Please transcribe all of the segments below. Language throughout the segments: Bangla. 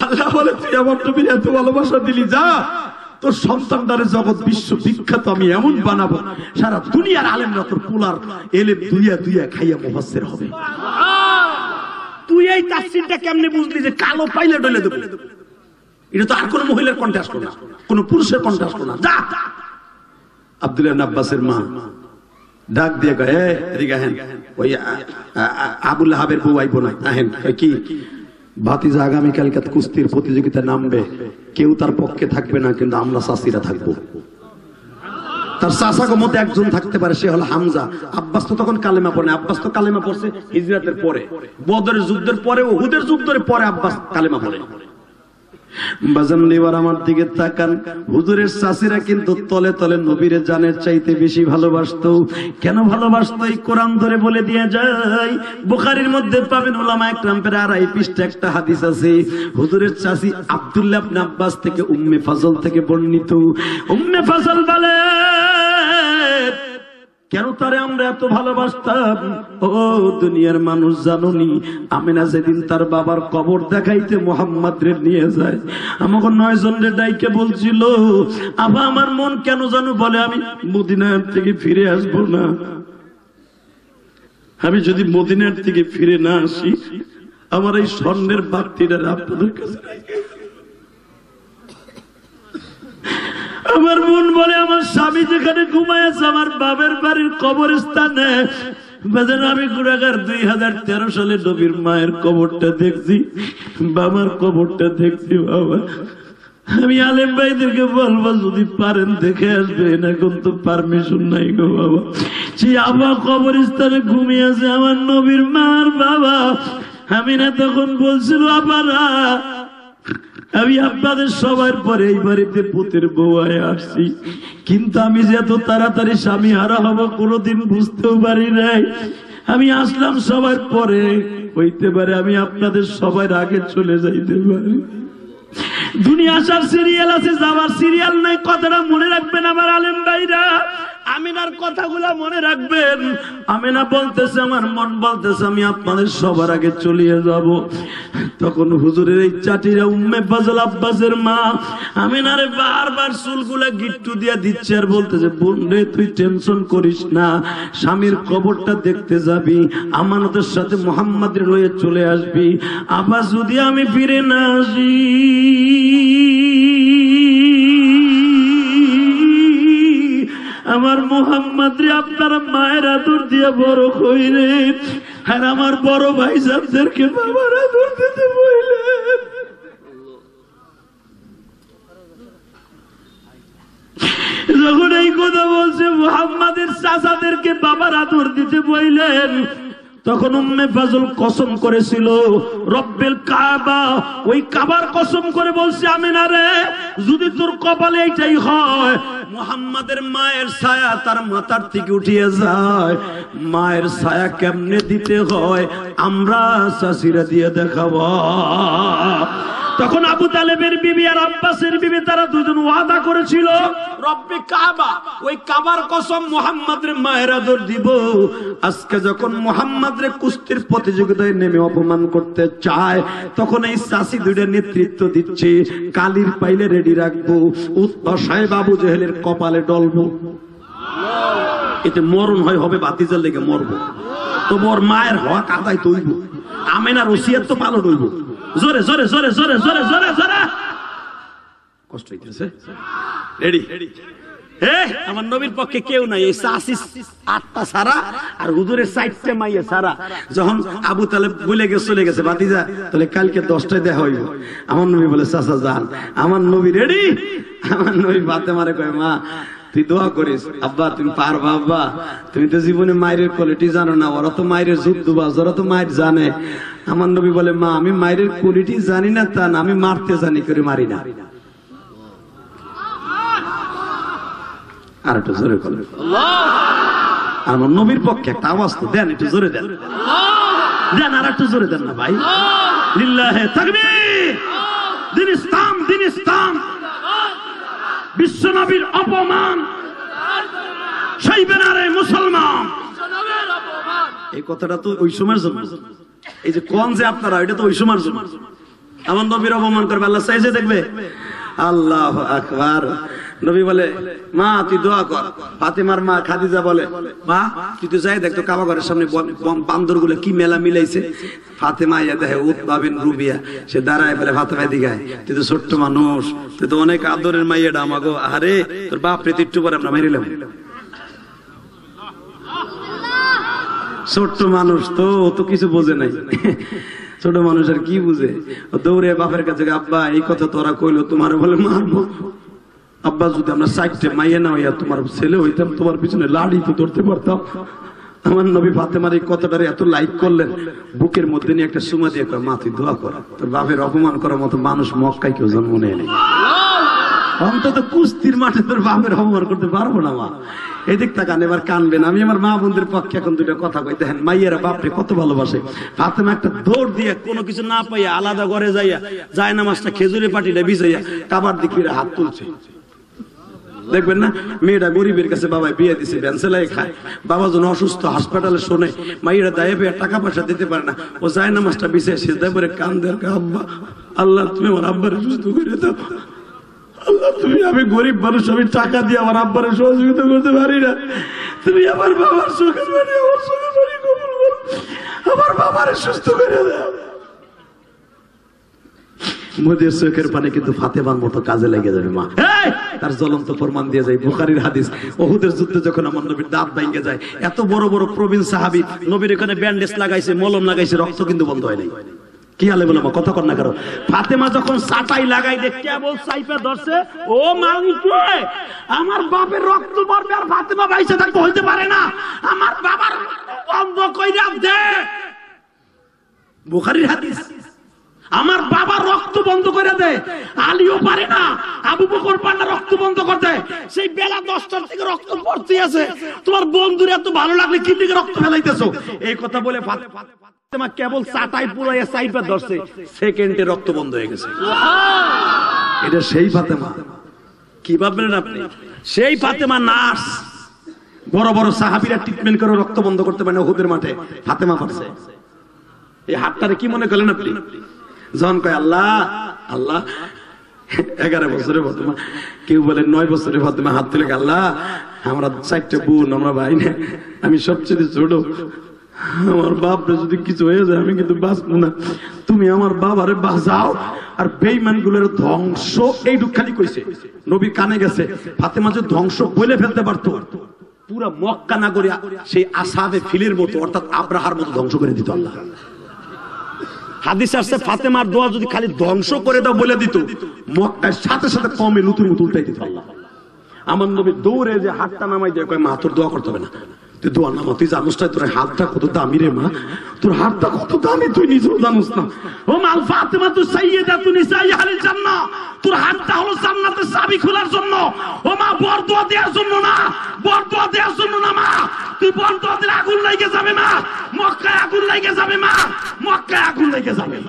আল্লাহ বলে তুই আমার নবীর এত ভালোবাসা দিলি, যা তোর সন্তানটারে জগৎ বিশ্ব বিখ্যাত আমি এমন বানাবো, সারা দুনিয়ার আলেমরা তোর কুলার এলেম দুইয়া দুইয়া খাইয়া মুফাসসির হবে। তুই এই তাফসীরটা কেমনে বুঝলি যে কালো পাইলে ডলে দেব? এটা তো আর কোন মহিলার কণ্ঠে আসলো না, কোন পুরুষের কণ্ঠে আসলো না। যা। আব্দুল্লাহ ইবনে আব্বাসের মা ডাক দিয়ে কয়, এদিকে আহেন, ওই আবু লাহাবের বউ আইবো না, আহেন। কি ভাতিজা আগামীকালকে কুস্তির প্রতিযোগিতা নামবে, কেউ তার পক্ষে থাকবে না, কিন্তু আমরা চাচিরা থাকবো। তার চাচাকে মধ্যে একজন থাকতে পারে, সে হলো হামজা। আব্বাস তো তখন কালেমা পড়ে, আব্বাস তো কালেমা পড়ছে হিজরাতের পরে, বদরের যুদ্ধের পরে, উহুদের যুদ্ধের পরে আব্বাস কালেমা পড়ে। বাজান এবার আমার দিকে তাকান, হুজুরের চাচিরা কিন্তু তলে তলে নবীরে জানের চাইতে বেশি ভালোবাসতো। কেন ভালোবাসতো এই কোরআন ধরে বলে দিয়ে যায়। বুখারীর মধ্যে পাবেন উলামায়ে কেরাম প্রায় 2.5 পৃষ্ঠা একটা হাদিস আছে। হুজুরের চাচি আব্দুল্লাহ ইবনে আব্বাস থেকে উম্মে ফাজল থেকে বর্ণিত। উম্মে ফাজল বলে, কেন তারে আমরা এত ভালোবাসতাম? ও দুনিয়ার মানুষ, জানোনি আমিনা যেদিন তার বাবার কবর দেখাইতে মুহাম্মদ রে নিয়ে যায়, আমাকে 9 জন রে ডাইকে বলছিল, আবা আমার মন কেন জানো বলে আমি মদিনার থেকে ফিরে আসবো না, আমি যদি মদিনার থেকে ফিরে না আসি আমার এই স্বর্ণের বাতিটা আপনাদের কাছে। আমার মন বলে আমার স্বামী যেখানে ঘুমায় আছে আমার বাবার বাড়ির কবরস্থানে, আমি গুনাহগার 2013 সালে নবীর মায়ের কবরটা দেখছি, বাবার কবরটা দেখছি। বাবা আমি আলেম ভাইদেরকে বলবো যদি পারেন দেখে আসবেন, এখন তো পারমিশন নাই গো বাবা। সে আমার কবরস্থানে ঘুমিয়ে আছে আমার নবীর মার বাবা। আমি না তখন বলছিল, আপারা আমি আপনাদের সবার পরে এই বাড়িতে পুতের বউ হয়ে আসছি, কিন্তু আমি যে এত তাড়াতাড়ি স্বামী হারা হবো কোনোদিন বুঝতেও পারি নাই। আমি আসলাম সবার পরে, হইতে পারে আমি আপনাদের সবার আগে চলে যাইতে পারি। দুনিয়া আসার সিরিয়াল আছে, যাওয়ার সিরিয়াল নাই। কথাটা মনে রাখবেন আমার আলেম ভাইরা, আমিনার কথাগুলা মনে রাখবেন। আমিনা বলতেছে, আমার মন বলতেছে আমি আপনাদের সবার আগে চলিয়ে যাব। তখন হুজুরের এই চাটিরা উম্মে ফাজল আব্বাসের মা আমিনারে বারবার চুলগুলা গিট্টু দিয়া দিচ্ছে আর বলতেছে, বোন রে তুই টেনশন করিস না, স্বামীর কবরটা দেখতে যাবি, আমানতের সাথে মুহাম্মাদের লয়ে চলে আসবি। আবার যদি আমি ফিরে না আসি আমার মুহাম্মদ রে আপনারা মায়ের আদর দিয়ে বড় কইলেন, আর আমার বড় ভাই সাহেবদেরকে বাবার আদর দিতে বললেন। যখন এই কথা বলছে মুহাম্মাদের চাচাদেরকে বাবার আদর দিতে বললেন, তখন উম্মে ফাজল কসম করেছিল রব্বিল কাবা, ওই কাবার কসম করে বলছে, আমিনা রে যদি তোর কপালে এইটাই হয় মুহাম্মাদের মায়ের ছায়া তার মাথার থেকে উঠিয়ে যায়, মায়ের ছায়া কেমনে দিতে হয় আমরা চাচিরা দিয়ে দেখাবো। তখন আবু তালেবের বিবি আর আব্বাসের বিবি তারা দুজন ওয়াদা করেছিল, রব্বে কাবা, ওই কাবার কসম মুহাম্মাদের মায়ের আদর দিব। আজকে যখন মুহাম্মাদের কুস্তির প্রতিযোগিতায় নেমে অপমান করতে চায়, তখন এই চাচি দুইটা নেতৃত্ব দিচ্ছে, কালির পাইলে রেডি রাখবো, উৎপা সাহেব আবু জেহেলের কপালে ডলবো, এতে মরণ হয় হবে বাতিজার লেগে মরবো, তবু ওর মায়ের হওয়া কাদায় তৈব, আমেনার ওসিয়ত তো পালন হইব। জোরে জোরে জোরে জোরে জোরে জোরে জোরে কষ্ট হইতেছে। রেডি? আমার নবীর পক্ষে কেউ নাই, এই চাচি 8টা সারা আর হুজুরের 4টে মাইয়া সারা। যখন আবু তালেব বলে চলে গেছে, ভাতিজা তাহলে কালকে 10টায় দেখা হইব, আমার নবী বলে চাচা যান। আমার নবী রেডি? আমার নবী বাতে মারে কয়, মা তুই দোয়া করিস, আব্বা তুমি পারবা, আব্বা তুমি তো জীবনে মায়ের কোয়ালিটি জানো না, ওরা তো মায়ের যুদ্ধবাজ, ওরা তো মায়ের জানে। আমার নবী বলে, মা আমি মায়ের কোয়ালিটি জানি না তা না, আমি মারতে জানি, করে মারি না। আর একটু জোরে বলেন আমার নবীর পক্ষে একটা আওয়াজ তো দেন, একটু জোরে দেন, দেন আর একটু জোরে দেন না ভাই। লিল্লাহে তাকবীর, দিন ইসলাম, দিন ইসলাম, বিশ্ব নবীর অপমান সইবে না রে মুসলমান। এই কথাটা তো ওই সময়ের জন্য, এই যে কোন যে আপনারা, এটা তো ওই সময়ের জন্য। আমার নবীর অপমান করবে, আল্লাহ চাইছে দেখবে? আল্লাহু আকবার। নবী বলে, মা তুই দোয়া কর। ফাতেমার মা খাদিজা বলে, মা তুই তো যাই দেখ তো কাবা ঘরের সামনে বান্দর গুলো কি মেলা মিলাইছে। ফাতেমা ইয়া দেখে উতবা বিন রুবিয়া, সে দাঁড়ায় বলে, ফাতেমা দিকে তুই তো ছোট্ট মানুষ, তুই তো অনেক আদরের মাইয়াটা আমাগো, আরে তোর বাপ রে একটু পরে আমরা মেরিলাম। ছোট্ট মানুষ তো কিছু বোঝে নাই, ছোট মানুষ আর কি বুঝে। দৌড়ে বাপের কাছে, আব্বা এই কথা তোরা কইলো, তোমার বলে মারবো। আব্বা যদি আমরা সাইডে মাইয়া না হইয়া তোমার ছেলে হইতাম, তোমার পিছনে লাড়ি তো ধরতে পারতাম। আমার নবী ফাতেমার এই কথাটারে এত লাইক করলেন, বুকের মধ্যে নিয়ে একটা সুমা দিয়ে মা তুই দোয়া কর, তোর বাপের অপমান করার মতো মানুষ মক্কায় কেউ জন্ম নেয় নাই। অন্তত কুস্তির মাঠে তোর বাপের অপমান করতে পারবো না মা। এদিক তাকান, এবার কানবেন। আমি আমার মা বোনদের পক্ষে এখন দুটো কথা কই, দেখেন মাইয়েরা বাপরে কত ভালোবাসে। ফাতেমা একটা দৌড় দিয়ে কোনো কিছু না পাইয়া আলাদা ঘরে যাইয়া যায় নামাজটা খেজুরি পাটিটা ভিজাইয়া কাবার দিকে হাত তুলছে। দেখবেন না, মেয়েটা গরিবের কাছে বাবা বিয়ে দিছে, ভ্যানসেলাই খায়, বাবা যখন অসুস্থ হাসপাতালে শোনে, মাইয়েরা দায়ে পেয়ে টাকা পয়সা দিতে পারে না, ও যায় নামাজটা বিছায় সিজদা করে কান্দে, আব্বা আল্লাহ তুমি আমার আব্বারে সুস্থ করে দাও, আল্লাহ তুমি, আমি গরিব মানুষ, আমি টাকা দিয়ে আমার আব্বারে সহযোগিতা করতে পারি না, তুমি আমার বাবার চোখের পানি, আমার চোখের পানি কবুল করো, আমার বাবারে সুস্থ করে দাও। মোদের চোখের পানি কিন্তু ফাতেমার মতো কাজে লেগে যাবে মা। তার জ্বলন্ত প্রমাণ দিয়ে যায় বুখারীর হাদিস। উহুদের যুদ্ধে যখন আমার নবীর দাঁত ভাঙে যায়, এত বড় বড় প্রবীণ সাহাবী নবীর এখানে ব্যান্ডেজ লাগাইছে, মলম লাগাইছে, রক্ত কিন্তু বন্ধ হয় নাই। কি হালে বলো মা, কথা কর না কারো। ফাতেমা যখন চাটাই লাগাই দে, কেবল সাইফে ধরছে, ও মানুষ আমার বাপের রক্ত পড়বে আর ফাতেমা বাইসে থাকতে হইতে পারে না, আমার বাবার বন্ধ কইরা দে। বুখারীর হাদিস। আমার বাবার রক্ত বন্ধ করে দেয়, আলীও পারে না, আবু বকর পারে না রক্ত বন্ধ করতে। সেই বেলা 10টার থেকে রক্ত পড়তে আছে, তোমার বন্ধুর এত ভালো লাগলে কি থেকে রক্ত ফেলাইতেছো? এই কথা বলে ফাতেমা কেবল চাটাই পুরাইয়া সাইফে ধরছে, সেকেন্ডে রক্ত বন্ধ হয়ে গেছে। এটা সেই ফাতেমা। কি ভাবলেন আপনি? সেই ফাতেমা নার্স, বড় বড় সাহাবীরা ট্রিটমেন্ট করে রক্ত বন্ধ করতে পারে না, উহুদের মাঠে ফাতেমা পারছে। এই হাতটারে কি মনে করলেন আপনি? যখন কয় আল্লাহ আল্লাহ, 11 বছরের ফাতেমা, কেউ বলে 9 বছরের ফাতেমা, হাত তুলে আল্লাহ আমরা 4টে বোন, আমরা ভাই না, আমি সবচেয়ে ছোট, আমার বাপরে যদি কিছু হয়ে যায় আমি কিন্তু বাঁচবো না, তুমি আমার বাবারে বাঁচাও আর বেঈমান গুলোর ধ্বংস। এইটুক খালি কইছে, নবী কানে গেছে। ফাতেমা যে ধ্বংস বলে ফেলতে পারতো, পুরা মক্কা নগরী সেই আসহাবে ফিলের মতো, অর্থাৎ আব্রাহার মতো ধ্বংস করে দিত আল্লাহ। হাদিস আসছে ফাতেমার দোয়া যদি খালি ধ্বংস করে দাও বলে দিত, মক্কার সাথে সাথে কমে নতুন মতো উল্টাই দিত আল্লাহ। আমার নবী দৌড়ে যে হাতটা নামাই দিয়ে কয় মা তোর দোয়া করতে হবে না, তুই দোয়া নামা, তুই জানোস না তোর হাতটা কত দামি রে মা, তোর হাতটা কত দামি তুই নিজেও জানোস না। ও মা ফাতেমা তু সাইয়্যিদাতু নিসাই আহলিল জান্নাহ, তোর হাতটা হলো জান্নাতের চাবি খোলার জন্য। ও মা বরদোয়া দেওয়ার জন্য না, বরদোয়া দেওয়ার জন্য না মা, তুই বরদোয়া দিলে আগুন লেগে যাবে মা, মক্কায় আগুন লেগে যাবে মা, মক্কায় আগুন লেগে যাবে।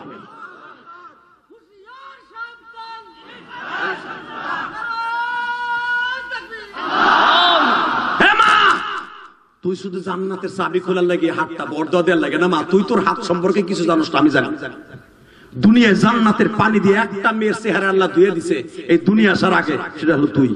তুই শুধু জান্নাতের চাবি খোলার লাগে হাতটা বরদোয়া দেওয়ার লাগে না মা, তুই তোর হাত সম্পর্কে কিছু জানোস না, আমি জানি। দুনিয়ায় জান্নাতের পানি দিয়ে একটা মেয়ের চেহারা আল্লাহ ধুয়ে দিছে এই দুনিয়া আসার আগে, সেটা হলো তুই।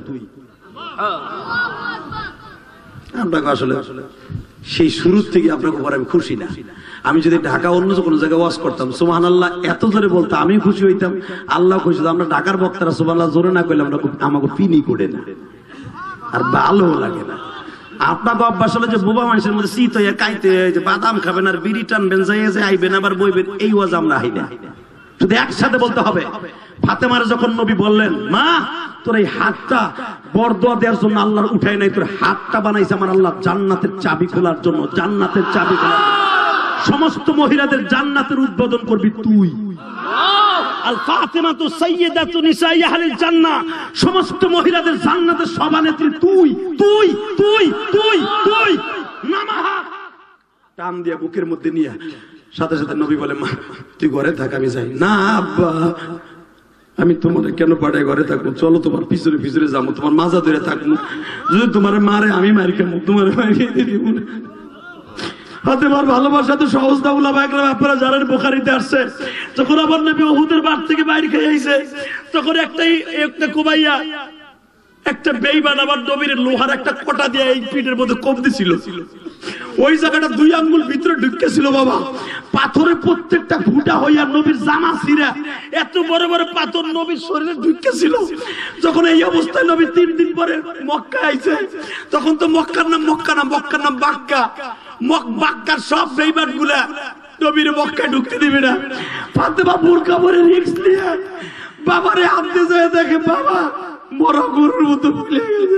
আপনাকে আসলে সেই শুরুর থেকে আপনাকে উপর আমি খুশি না। আমি যদি ঢাকা অন্য কোনো জায়গায় ওয়াজ করতাম, সুবহানাল্লাহ এত জোরে বলতাম, আমি খুশি হইতাম, আল্লাহ খুশি হতো। আমরা ঢাকার বক্তারা সুবহানাল্লাহ জোরে না করলে আমরা আমাকে পিনি করে না, আর ভালো লাগে না। আপনাকে অভ্যাস হলো যে বোবা মানুষের মধ্যে শীত হয়ে কাইতে, যে বাদাম খাবেন আর বিড়ি টানবেন, যাইয়ে যে আইবেন আবার বইবেন, এই ওয়াজ আমরা হাই না। শুধু একসাথে বলতে হবে। ফাতেমার যখন নবী বললেন মা তোর এই হাতটা বরদোয়া দেওয়ার জন্য আল্লাহর উঠাই নাই, তোর হাতটা বানাইছে আমার আল্লাহ জান্নাতের চাবি খোলার জন্য, জান্নাতের চাবি খোলার। সমস্ত মহিলাদের জান্নাতের উদ্বোধন করবি তুই। আল ফাতেমাতু সাইয়্যিদাতু নিসাই আহলিল জান্নাহ, সমস্ত মহিলাদের জান্নাতের সভানেত্রী তুই, তুই তুই তুই তুই। নামাহা টান দিয়া বুকের মধ্যে নিয়ে সাথে সাথে নবী বলে মা তুই ঘরে থাক, আমি যাই না। আব্বা আমি তোমার কেন পাঠাই ঘরে থাকবো, চলো তোমার পিছনে পিছনে যাবো, তোমার মাজা ধরে থাকবো, যদি তোমার মারে আমি মারি খাবো, তোমার মারিয়ে দিব। ফাতেমার ভালোবাসা তো সহজ না, উলামা একরাম আপনারা জানেন, বুখারীতে আসছে যখন আমার নবী উহুদের মাঠ থেকে বাইরে খেয়ে আইছে তখন একটা কুবাইয়া একটা বেঈমান আমার নবীর লোহার একটা কোটা দিয়ে এই পিঠের মধ্যে কোপ দিছিল, ওই জায়গাটা 2 আঙ্গুল ভিতরে ঢুকেছিল বাবা, পাথরে প্রত্যেকটা ফুটা হইয়া নবীর জামা ছিঁড়া এত বড় বড় পাথর নবীর শরীরে ঢুকেছিল। যখন এই অবস্থায় নবী 3 দিন পরে মক্কা আইছে, তখন তো মক্কার নাম মক্কা না, মক্কার নাম বাক্কা। বাক্কার সব বেঈমান গুলা নবীর মক্কায় ঢুকতে দিবে না। ফাতেমা বুরকা পরে রিস্ক নিয়ে বাবারে আনতে যায়, দেখে বাবা মরা গরুর মতো ফুলে গেছে।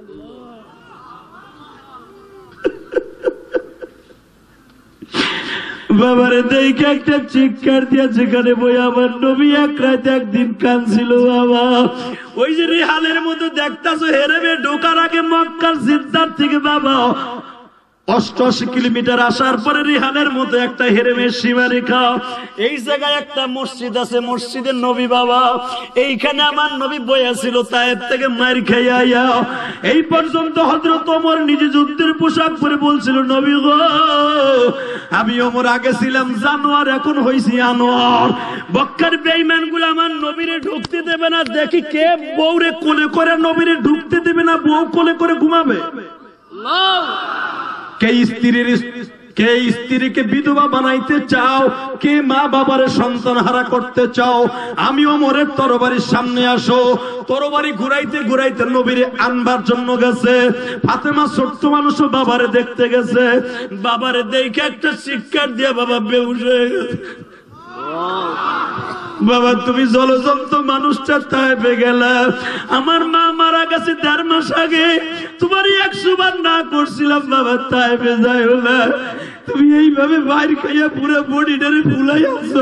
বাবারে দেখে একটা চিৎকার দিয়া যেখানে বই আমার নবী এক রাত একদিন কাঁদছিল বাবা। ওই যে রেহালের মতো দেখতাছো হেরেবে ঢোকার আগে মক্কার সিদ্ধার থেকে বাবা 88 কিলোমিটার আসার পরে রিহানের মতো একটা হেরেমের সীমারেখা, এই জায়গায় একটা মসজিদ আছে, মসজিদের নবী বাবা, এইখানে আমার নবী বইয়াছিল তায়েব থেকে মার খাইয়া। এই পর্যন্ত হযরত ওমর নিজে যুদ্ধের পোশাক পরে বলছিল, নবী গো আমি ওমর আগে ছিলাম জানোয়ার, এখন হইছি আনোয়ার। মক্কার বেঈমানগুলো আমার নবীরে ঢুকতে দেবে না, দেখি কে বউরে কোলে করে নবীরে ঢুকতে দেবে না, বউ কোলে করে ঘুমাবে। কে স্ত্রীকে বিধবা বানাইতে চাও, কে মা বাবার সন্তান হারা করতে চাও, আমি ওমরের তরবারির সামনে আসো। তরবারি ঘুরাইতে ঘুরাইতে নবীরে আনবার জন্য গেছে। ফাতেমা ছোট্ট মানুষও বাবারে দেখতে গেছে, বাবারে দেখে একটা চিৎকার দিয়ে বাবা বেহুশ হয়ে গেছে। বাবা তুমি জলজন্ত মানুষটা তাইবে গেলা, আমার মা মারা গেছে 1.5 মাস আগে, তোমার 100 বার না করছিলাম বাবা তাইবে যাইও না, তুমি এইভাবে বাইর খাইয়া পুরো বডিটারে ফুলাই আছো।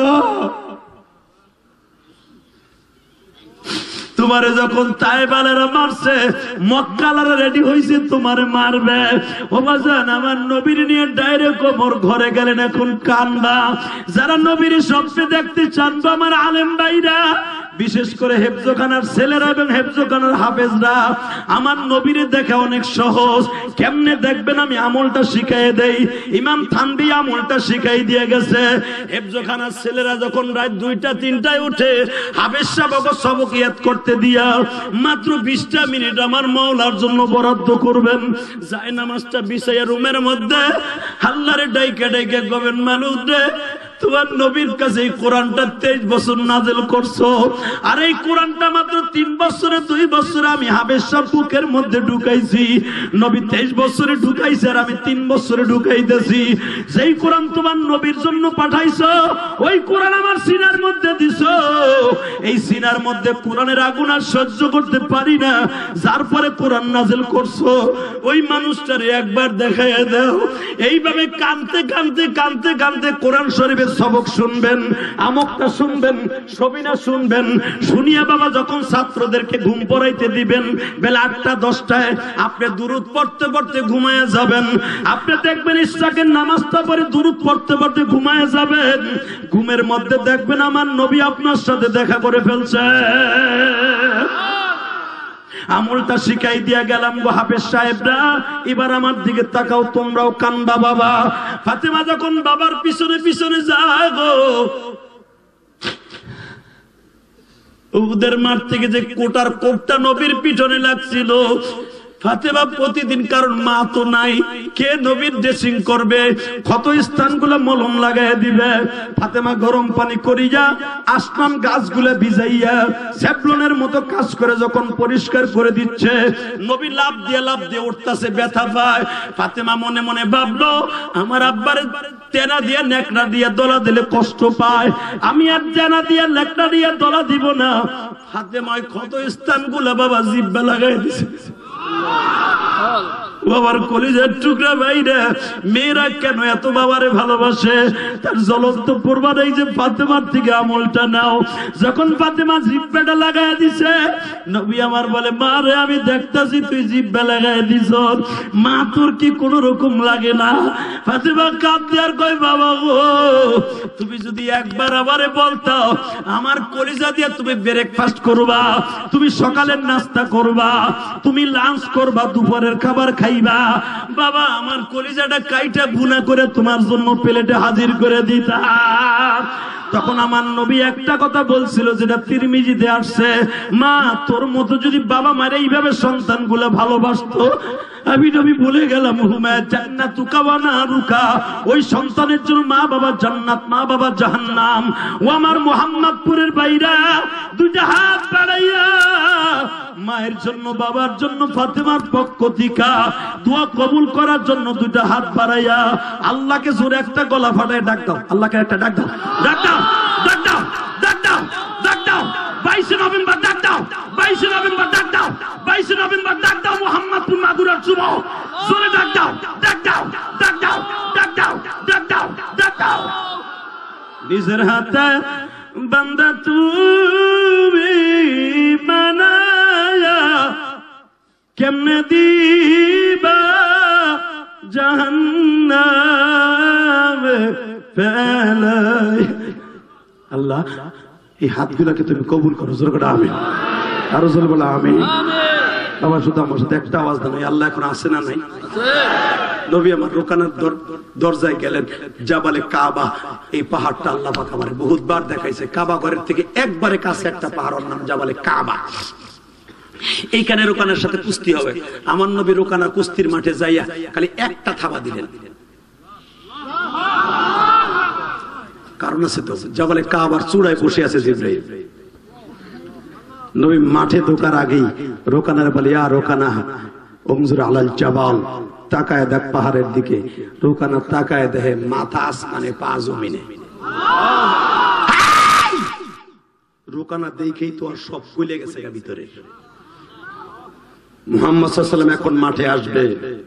তোমারে যখন তাইবালারা মারছে, মক্কালারা রেডি হইছে তোমারে মারবে। ও বাজান আমার নবীর নিয়ে ডাইরেক্ট ওমর ঘরে গেলেন, এখন কান্দা। যারা নবীর স্বপ্নে দেখতে চান আমার আলেম ভাইরা, বিশেষ করে হেফজখানার ছেলেরা এবং হেফজখানার হাফেজরা, আমার নবীরে দেখা অনেক সহজ। কেমনে দেখবেন আমি আমলটা শিখাই দেই। ইমাম থানবী আমলটা শিখাই দিয়ে গেছে। হেফজখানার ছেলেরা যখন রাত 2টা-3টায় উঠে হাফেজ সাহেবকে সবক ইয়াদ করতে দিয়া মাত্র 20টা মিনিট আমার মাওলার জন্য বরাদ্দ করবেন। যায় নামাজটা বিছাইয়া রুমের মধ্যে আল্লাহরে ডাইকা ডাইকা গবেন, মালুদ রে তোমার নবীর কাছে এই কোরআনটা 23 বছর নাযিল করছো, আর এই কোরআনটা মাত্র 3 বছরে 2 বছরে আমি হাফেজ সাহেব বুকের মধ্যে ঢুকাইছি। নবী 23 বছরে ঢুকাইছে আর আমি 3 বছরে ঢুকাইতেছি। যেই কোরআন তোমার নবীর জন্য পাঠাইছো, ওই কোরআন আমার সিনার মধ্যে দিছো। এই সিনার মধ্যে কোরআনের আগুন আর সহ্য করতে পারি না, যার পরে কোরআন নাযিল করছো। ওই মানুষটারে একবার দেখাইয়া দাও। এইভাবে কানতে কানতে কানতে কানতে কোরআন শরীফের সবক শুনবেন, আমকটা শুনবেন, সবিনা শুনবেন। শুনিয়া বাবা যখন ছাত্রদেরকে ঘুম পড়াইতে দিবেন বেলা 8টা-10টায়, আপনি দুরূদ পড়তে পড়তে ঘুমায়া যাবেন। আপনি দেখবেন ইশরাকের নামাজটা পড়ে দুরূদ পড়তে পড়তে ঘুমায়া যাবেন। ঘুমের মধ্যে দেখবেন আমার নবী আপনার সাথে দেখা করে ফেলছে। আমলটা শিখাই দিয়া গেলাম গো হাফেজ সাহেবরা, এবার আমার দিকে তাকাও, তোমরাও কান্দা বাবা। ফাতেমা যখন বাবার পিছনে পিছনে যায় গো, উহুদের মাঠ থেকে যে কোটার কোপটা নবীর পিছনে লাগছিল, ফাতেমা প্রতিদিন, কারণ মা তো নাই, কে নবীর ড্রেসিং করবে, ক্ষত স্থানগুলো মলম লাগাই দিবে। ফাতেমা গরম পানি করিয়া আসমান গাছগুলো ভিজাইয়া স্যাফলনের মতো কাজ করে যখন পরিষ্কার করে দিচ্ছে, নবী লাভ দিয়ে উঠতেছে, ব্যথা পায়। ফাতেমা মনে মনে ভাবলো, আমার আব্বারে তেনা দিয়ে নেকড়া দিয়ে দলা দিলে কষ্ট পায়, আমি আর তেনা দিয়ে নেকড়া দিয়ে দলা দিব না। ফাতেমায় ক্ষত স্থানগুলো বাবা জিব্বা লাগাই দিছে। বাবার কলিজার টুকরা ভাইরা, মেয়েরা কেন এত বাবারে ভালোবাসে? তার জ্বলন্ত প্রমাণ এই যে ফাতেমার থেকে আমলটা নাও। যখন ফাতেমা জিব্বাটা লাগাই দিছে, নবী আমার বলে, মা রে আমি দেখতাছি তুই জিব্বা লাগাই দিছ, মা তোর কি কোন রকম লাগে না? ফাতেমা কাঁদতে আর কয়, বাবা গো তুমি যদি একবার আমারে বলতাও, আমার কলিজা দিয়ে তুমি ব্রেকফাস্ট করবা, তুমি সকালের নাস্তা করবা, তুমি লাঞ্চ করবা, দুপুরের খাবার খাই খাইবা, বাবা আমার কলিজাটা কাইটা ভুনা করে তোমার জন্য প্লেটে হাজির করে দিতাম। তখন আমার নবী একটা কথা বলছিল যেটা তিরমিজিতে আসছে, মা তোর মতো যদি বাবা মারে এইভাবে সন্তানগুলো ভালোবাসতো, আমি নবী বলে গেলাম হুমা জান্নাতুকা ওয়া নারুকা, ওই সন্তানের জন্য মা বাবা জান্নাত, মা বাবা জাহান্নাম। ও আমার মুহাম্মদপুরের বাইরা, দুইটা হাত বাড়াইয়া মায়ের জন্য বাবার জন্য ফাতেমার পক্ষ থেকে দোয়া কবুল করার জন্য দুইটা হাত বাড়াইয়া আল্লাহকে জোরে একটা গলা ফাটায় ডাক দাও, আল্লাহকে একটা ডাক দাও, ডাক দাও, ডাক দাও, ডাক দাও, ডাক দাও। 22 নভেম্বর ডাক দাও, 22 নভেম্বর ডাক দাও, 22 নভেম্বর ডাক দাও। মুহাম্মদপুর মাগুরার যুবক জোরে ডাক দাও, ডাক দাও, ডাক দাও, ডাক দাও, ডাক দাও, ডাক দাও। নিজের হাতে বান্দা তুমি বানায়া কেমনে দিবা জাহান্নামে ফেলাই। আল্লাহ এই হাতগুলাকে তুমি কবুল করো, জোরে করে আমিন। আরো জোরে বলো আমিন। বাবা শুধু আমার সাথে একটা আওয়াজ দেন, আল্লাহ এখন আছে না নাই? নবী আমার রোকানার দরজায় গেলেন, জাবালে কাবা, এই পাহাড়টা আল্লাহ পাক আমারে বহুতবার দেখাইছে। কাবা ঘরের থেকে একবারে কাছে একটা পাহাড়ের নাম জাবালে কাবা। এইখানে রোকানার সাথে কুস্তি হবে। আমার নবী রোকানা কুস্তির মাঠে যাইয়া খালি একটা থাবা দিলেন, কারণ আছে তো, জাবালে কাবার চূড়ায় বসে আছে জিবরাইল। নবী মাঠে ঢোকার আগেই রোকানার বলে, ইয়া রোকানা উমজুর আলাল জাবাল, তাকায় দেখ পাহাড়ের দিকে। রোকানা তাকায় দেখে মাথা আসমানে, পা জমিনে। রোকানা দেখেই তো আর সব খুলে গেছে ভিতরে। মুহাম্মদ সাল্লাল্লাহু আলাইহি ওয়াসাল্লাম এখন মাঠে আসবে,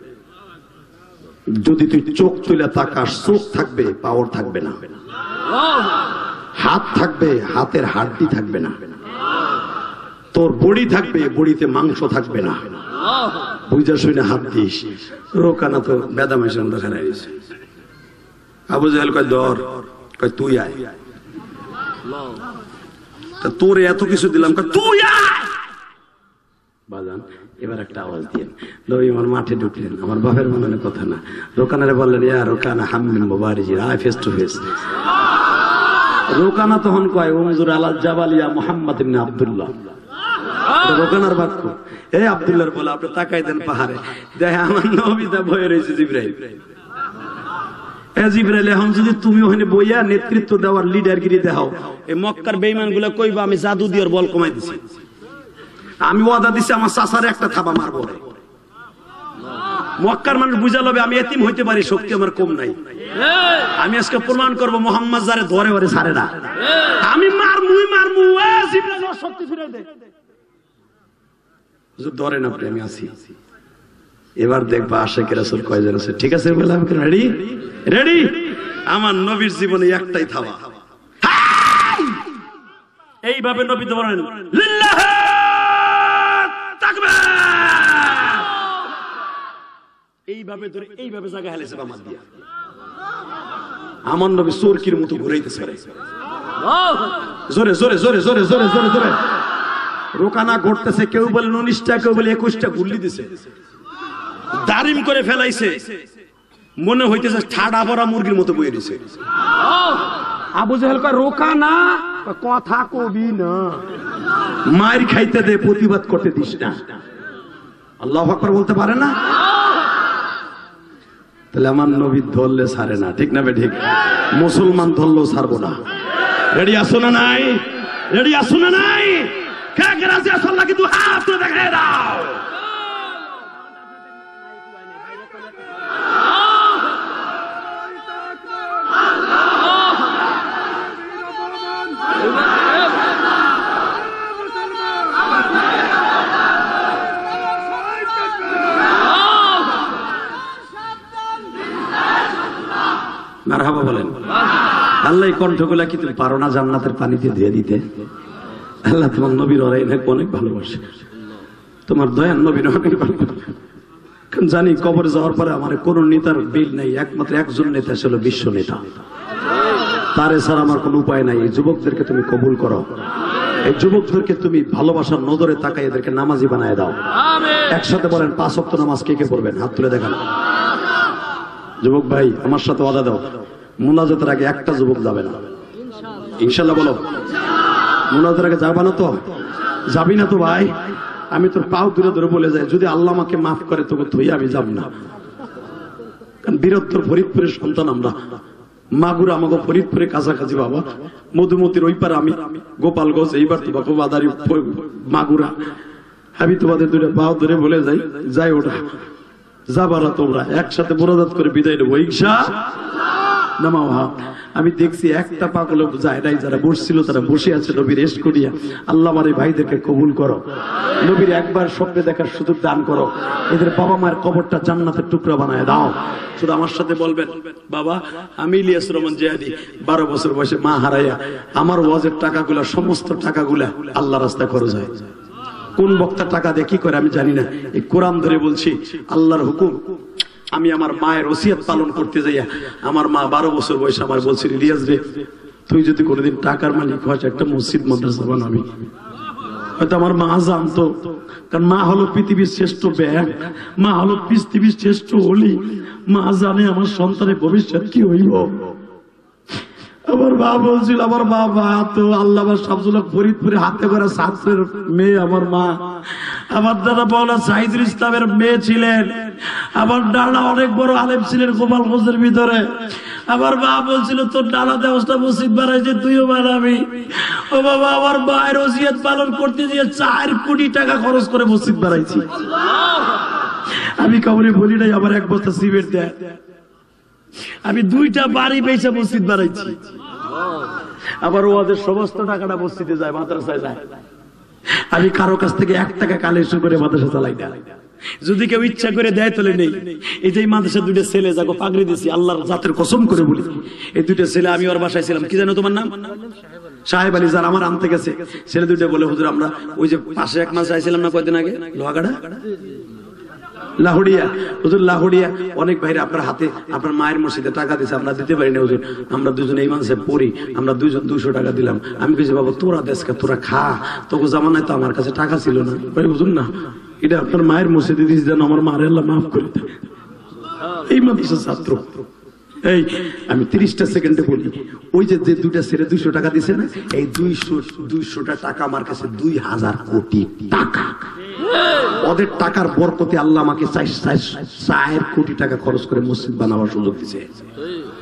যদি তুই চোখ তুলে তাকাস, চোখ থাকবে পাওয়ার থাকবে না, হাত থাকবে হাতের হাড্ডি থাকবে না, তোর বড়ি থাকবে বড়িতে মাংস থাকবে না, বুঝা শুনে হাত দিস। রোকানা তো বেদামেশন দেখানো হয়েছে। আবু জাহেল কয় ধর, কয় তুই আয়। তোরে এত কিছু দিলাম, কয় তুই আয়। বাজান এবার একটা আওয়াজ দিয়ে নবী আমার মাঠে ঢুকলেন। আমার বাপের মনে কথা না, রোকানারে বললেন, ইয়া রোকানা হাম্মিন মুবারিজি, আয় ফেস টু ফেস। রোকানা তখন কয়, উমজুর আলাল জাবাল ইয়া মুহাম্মদ ইবনে আব্দুল্লাহ। রোকানার বাক্য। এই আব্দুল্লাহর বলে, আপনি তাকাই দেন পাহাড়ে, দেখে আমার নবীটা বয়ে রয়েছে জিবরাইল। জিবরাইল এখন যদি তুমি ওখানে বইয়া নেতৃত্ব দেওয়ার লিডারগিরি দেখাও, এই মক্কার বেঈমান গুলা কইবা আমি জাদু দিয়ে বল কমাই দিছি, আমি ওয়াদা দিছি আমার চাচারে একটা থাবা মারবো। মক্কার মানুষ বুঝা লবে আমি এতিম হইতে পারি, শক্তি আমার কম নাই। আমি আজকে প্রমাণ করবো মোহাম্মদ যারে ধরে ওরে ছাড়ে না, আমি মারমুই মারমু। জিবরাইল শক্তি ফিরে দে, ধরেন আপনি, আমি আছি। এবার দেখবা আশিক রাসূল কয়জন আছে। ঠিক আছে বলে আমি রেডি রেডি। আমার নবীর জীবনে একটাই থাবা, এইভাবে নবী ধরেন, লিল্লাহি তাকবীর, এইভাবে ধরে এইভাবে জায়গা হেলেছে বামাত দিয়া। আমার নবী চোরকির মতো ঘুরাইতেছে, জোরে জোরে জোরে জোরে জোরে জোরে জোরে। রোকানা ঘটতেছে, কেউ বলে 19টা, কেউ বলে 21টা গুল্লি দিছে, দারিম করে ফেলাইছে, মনে হইতেছে ঠাডা ভরা মুরগির মতো বইয়ে দিছে। আবু জাহেল কয়, রোকানা কথা কবি না, মার খাইতে দে, প্রতিবাদ করতে দিস না। আল্লাহু আকবার বলতে পারে না? তাহলে আমার নবী ধরলে ছাড়ে না, ঠিক না বে ঠিক? মুসলমান ধরলেও ছাড়বো না। রেডি আসো না নাই? রেডি আসো না নাই? কে কে রাজি আছো? আল্লাহকে দু হাত তুলে দেখায় দাও। মারহাবা বলেন। আল্লাহ এই কণ্ঠগুলা কি তুমি পারো না জান্নাতের পানিতে ধুয়ে দিতে? আল্লাহ তোমার নবীর অনেক ভালোবাসে, তোমার দয়ার নবীর অনেক ভালোবাসে। জানি কবরে যাওয়ার পরে আমার কোন নেতার বিল নেই, একমাত্র একজন নেতা ছিল বিশ্ব নেতা, তার এছাড়া আমার কোন উপায় নাই। এই যুবকদেরকে তুমি কবুল করো, এই যুবকদেরকে তুমি ভালোবাসার নজরে তাকাই এদেরকে নামাজি বানায় দাও। একসাথে বলেন 5 ওয়াক্ত নামাজ কে কে পড়বেন? হাত তুলে দেখান। যুবক ভাই আমার সাথে ওয়াদা দাও, মুনাজাতের আগে একটা যুবক যাবে না, ইনশাল্লাহ বলো। মুনাজাতের আগে যাবা না তো? যাবি না তো ভাই? আমি তোর পাও দূরে দূরে বলে যাই, যদি আল্লাহ আমাকে মাফ করে তোকে থই আমি যাব না। কারণ বীরত্তর ফরিদপুরের সন্তান আমরা, মাগুরা আমাকে ফরিদপুরে কাছাকাছি বাবা, মধুমতির ওই পার আমি, গোপালগঞ্জ, এইবার তো বাবা বাদারি মাগুরা। আমি তোমাদের দুটো পাও ধরে বলে যাই, যাই ওটা যাবারা তোমরা একসাথে মুনাজাত করে বিদায় নেবো নামাও হাত। আমি দেখছি একটা পাগল যায় নাই, যারা বসছিল তারা বসে আছে নবীর এশ করিয়া। আল্লাহ আমার এই ভাইদেরকে কবুল করো, নবীর একবার স্বপ্নে দেখার সুযোগ দান করো, এদের বাবা মায়ের কবরটা জান্নাতের টুকরা বানায় দাও। শুধু আমার সাথে বলবেন, বাবা আমি ইলিয়াস রহমান জিহাদি 12 বছর বয়সে মা হারাইয়া আমার ওয়াজের টাকাগুলা, সমস্ত টাকাগুলা আল্লাহ রাস্তায় খরচ হয়। কোন বক্তার টাকা দিয়ে কি করে আমি জানি না, এই কোরআন ধরে বলছি আল্লাহর হুকুম। আমি আমার মায়ের ওসিয়ত পালন করতে যাইয়া আমার মা 12 বছর বয়সে আমার বলছিল, ইলিয়াস রে তুই যদি কোনোদিন টাকার মালিক হস একটা মসজিদ মাদ্রাসা বানাবি। হয়তো আমার মা জানতো, কারণ মা হলো পৃথিবীর শ্রেষ্ঠ ব্যাগ, মা হলো পৃথিবীর শ্রেষ্ঠ অলি। মা জানে আমার সন্তানের ভবিষ্যৎ কি হইব। আমার মা বলছিল, আমার বাবা তো আল্লাহ সাবজুল্লাহ ফরিদপুরে হাতে করে ছাত্রের মেয়ে আমার মা। আমার দাদা মাওলানা সাইদুল ইসলামের মেয়ে ছিলেন, আমার দাদা অনেক বড় আলেম ছিলেন গোপালগঞ্জের ভিতরে। আমার মা বলছিল তোর নানা দেওয়া মসজিদ বানাইছে তুইও বানাবি। ও বাবা, আমার মায়ের ওসিয়ত পালন করতে গিয়ে 4 কোটি টাকা খরচ করে মসজিদ বানাইছি। আমি কাউরে বলি নাই আমার 1 বস্তা সিমেন্ট দেয়, আমি 2টা বাড়ি বেচে মসজিদ বানাইছি। আবার ওদের সমস্ত টাকাটা মসজিদে যায়, মাদ্রাসায় যায়। আমি কারো কাছ থেকে 1 টাকা কালেকশন করে মাদ্রাসা চালাই না। যদি কেউ ইচ্ছা করে দেয় তাহলে নেই। এই যে মাদ্রাসা 2টা ছেলে যাকে পাগড়ি দিছি, আল্লাহর জাতের কসম করে বলি, এই 2টা ছেলে আমি ওর বাসায় ছিলাম, কি জানো তোমার নাম? সাহেব আলী, যার আমার আনতে গেছে। ছেলে 2টা বলে, হুজুর আমরা ওই যে পাশে 1 মাস আইছিলাম না কয়দিন আগে, লোহাগাড়া লাহুড়িয়া, হুজুর লাহুড়িয়া অনেক ভাইরা আপনার হাতে আপনার মায়ের মসজিদে টাকা দিছে, আমরা দিতে পারি না হুজুর, আমরা দুজন এই মানুষে পড়ি, আমরা 2জন 200 টাকা দিলাম। আমি কিছু বাবা তোরা দেশকা তোরা খা, তোকে জামানায় তো আমার কাছে টাকা ছিল না। হুজুর না, এটা আপনার মায়ের মসজিদে দিয়েছি যেন আমার মারে আল্লাহ মাফ করে দেয়। এই মাদ্রাসার ছাত্র। এই আমি 30টা সেকেন্ডে বলি, ওই যে 2টা ছেলে 200 টাকা দিছে না, এই 200টা টাকা আমার কাছে 2000 কোটি টাকা। ওদের টাকার বরকতে আল্লাহ আমাকে 4 কোটি টাকা খরচ করে মসজিদ বানাবার সুযোগ দিয়েছে।